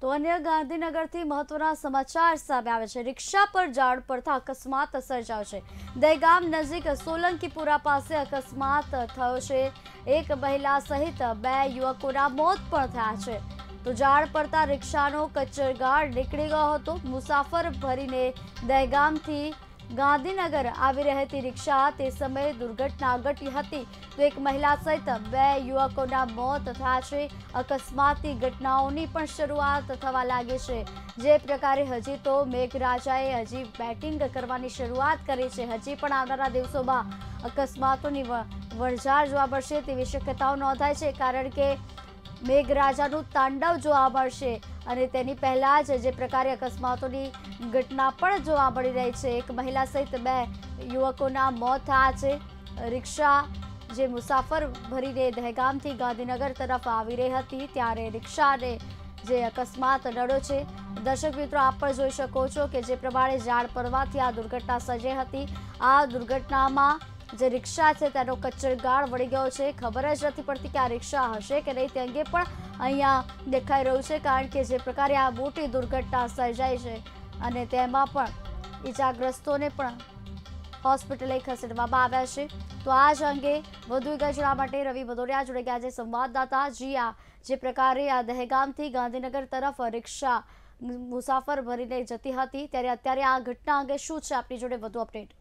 તો અન્ય ગાંધીનગરથી મહત્વના સમાચાર સામે આવે છે। રિક્ષા પર ઝાડ પડતા અકસ્માત સર્જાયો છે। દહેગામ નજીક સોલંકીપુરા પાસે અકસ્માત થયો છે। એક મહિલા સહિત 2 યુવકોના મોત પણ થયા છે। તો ઝાડ પડતા રિક્ષાનો કચરગાળ નીકળી ગયો હતો। મુસાફર ભરીને દહેગામથી ગાંધીનગર આવી રહી હતી રિક્ષા તે સમયે દુર્ઘટના ઘટી હતી। તો એક મહિલા સહિત 2 યુવકોના મોત થયા છે। અકસ્માતની ઘટનાઓની પણ શરૂઆત થવા લાગી છે। જે પ્રકારે હજી તો મેઘરાજાએ હજી બેટિંગ કરવાની શરૂઆત કરી છે। હજી પણ આવનારા દિવસોમાં અકસ્માતોની વણઝાર જોવા મળશે તેવી શક્યતાઓ નોંધાય છે, કારણ કે મેઘરાજાનું તાંડવ જોવા મળશે અને તેની પહેલા જ જે પ્રકારે અકસ્માતોની ઘટના પણ જોવા મળી રહી છે। એક મહિલા સહિત 2 યુવકોના મોત થયા છે। રિક્ષા જે મુસાફર ભરીને દહેગામથી ગાંધીનગર તરફ આવી રહી હતી ત્યારે રિક્ષાને જે અકસ્માત નડ્યો છે। દર્શક મિત્રો, આપ પણ જોઈ શકો છો કે જે પ્રમાણે ઝાડ પડવાથી આ દુર્ઘટના સર્જાઈ હતી। આ દુર્ઘટનામાં જે રિક્ષા છે તેનો કચરગાળ વળી ગયો છે। ખબર જ નથી પડતી કે આ રિક્ષા હશે કે નહીં તે અંગે પણ અહીંયા દેખાઈ રહ્યું છે, કારણ કે જે પ્રકારે આ મોટી દુર્ઘટના સર્જાઈ છે અને તેમાં પણ ઈજાગ્રસ્તોને પણ હોસ્પિટલે ખસેડવામાં આવ્યા છે। તો આ જ અંગે વધુ વિગત જાણવા માટે રવિ ભદોરિયા જોડે ગયા છે સંવાદદાતા। જી, જે પ્રકારે આ દહેગામથી ગાંધીનગર તરફ રિક્ષા મુસાફર ભરીને જતી હતી ત્યારે અત્યારે આ ઘટના અંગે શું છે, આપની જોડે વધુ અપડેટ?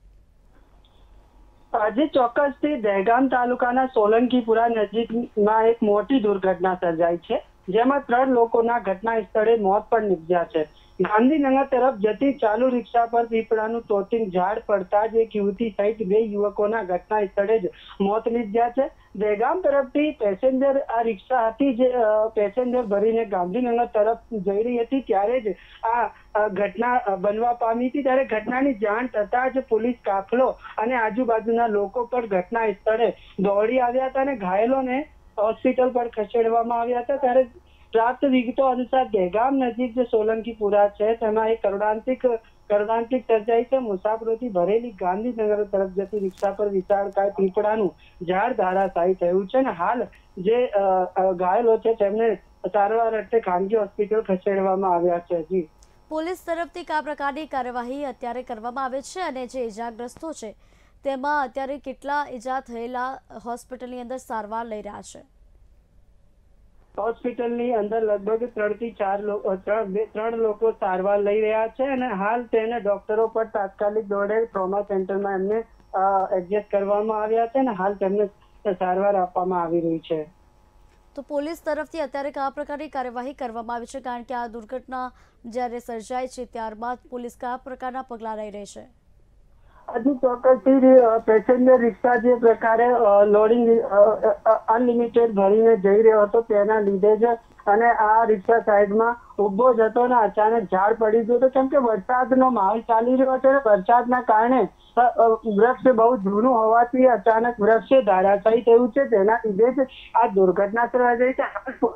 આજે ચોક્કસથી દહેગામ તાલુકાના સોલંકીપુરા નજીકમાં એક મોટી દુર્ઘટના સર્જાઈ છે, જેમાં 3 લોકોના ઘટના સ્થળે મોત પણ નિપજ્યા છે। ગાંધીનગર તરફ જતી ચાલુ રિક્ષા પર પીપળાનું તોતિંગ ઝાડ પડતા જ એક યુવતી સહિત 2 યુવકોના ઘટના સ્થળે જ મોત નિપજ્યા છે। દહેગામ તરફથી પેસેન્જર આ રિક્ષા હતી જે પેસેન્જર ભરીને ગાંધીનગર તરફ જઈ રહી હતી ત્યારે જ આ ઘટના બનવા પામી હતી। ત્યારે ઘટનાની જાણ થતાં જ પોલીસ કાફલો અને આજુબાજુના લોકો પણ ઘટના સ્થળે દોડી આવ્યા હતા અને ઘાયલોને હોસ્પિટલ પર ખસેડવામાં આવ્યા હતા। ત્યારે પ્રાપ્ત વિગતો અનુસાર દહેગામ નજીક જે સોલંકીપુરા છે તેમાં એક કરુણાંતિક સર્જાઈ છે। મુસાફરોથી ભરેલી ગાંધીનગર તરફ જતી રિક્ષા પર વિશાળકાય પીપળાનું ઝાડ ધરાશાયી થયું છે અને હાલ જે ઘાયલો છે તેમને સારવાર અર્થે ખાનગી હોસ્પિટલ ખસેડવામાં આવ્યા છે। જી, પોલીસ તરફથી કયા પ્રકારની કાર્યવાહી અત્યારે કરવામાં આવે છે અને જે ઇજાગ્રસ્તો છે તેમાં અત્યારે કેટલા ઇજા થયેલા હોસ્પિટલની અંદર સારવાર લઈ રહ્યા છે? હોસ્પિટલની અંદર લગભગ 3 થી 4 લોકો સારવાર લઈ રહ્યા છે અને હાલ તેને ડોક્ટરો પર તાત્કાલિક દોડે ટ્રોમા સેન્ટરમાં એમને એડજસ્ટ કરવામાં આવ્યા છે અને હાલ તેમને સારવાર આપવામાં આવી રહી છે। તો પોલીસ તરફથી અત્યારે કયા પ્રકારની કાર્યવાહી કરવામાં આવી છે, કારણ કે આ દુર્ઘટના જ્યારે સર્જાય છે ત્યારબાદ પોલીસ કયા પ્રકારના પગલાં લઈ રહી છે? હજુ ચોક્કસથી પેસેન્જર રિક્ષા જે પ્રકારે લોડિંગ અનલિમિટેડ ભરીને જઈ રહ્યો હતો તેના લીધે જ અને આ રિક્ષા સાઈડમાં ઉભો જ હતો અને અચાનક ઝાડ પડી ગયો હતો, કેમ કે વરસાદનો માહોલ ચાલી રહ્યો છે। વરસાદના કારણે વૃક્ષ બહુ જૂનું હોવાથી અચાનક વૃક્ષ ધરાશાયી થયું છે, તેના લીધે જ આ દુર્ઘટના સર્જાઈ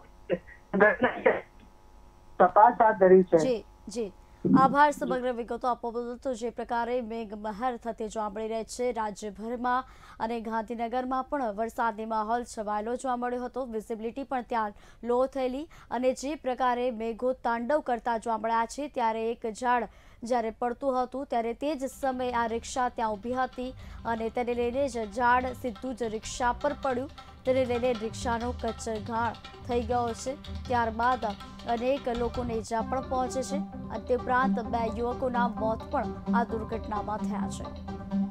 છે। તપાસ હાથ ધરી છે। જી જી, આભાર સમગ્ર વિગતો આપવા બદલ। તો જે પ્રકારે મેઘમહેર થતી જોવા મળી રહી છે રાજ્યભરમાં અને ગાંધીનગરમાં પણ વરસાદની માહોલ છવાયેલો જોવા મળ્યો હતો। વિઝિબિલિટી પણ ત્યાં લો થયેલી અને જે પ્રકારે મેઘો તાંડવ કરતા જોવા મળ્યા છે ત્યારે એક ઝાડ જ્યારે પડતું હતું ત્યારે તે જ સમયે આ રિક્ષા ત્યાં ઊભી હતી અને તેને લઈને જ ઝાડ સીધું જ રિક્ષા પર પડ્યું, તેને લઈને રિક્ષાનો કચરગાળ થઈ ગયો છે। ત્યારબાદ અનેક લોકોને ઈજા પણ પહોંચે છે અને તે ઉપરાંત 2 યુવકોના મોત પણ આ દુર્ઘટનામાં થયા છે।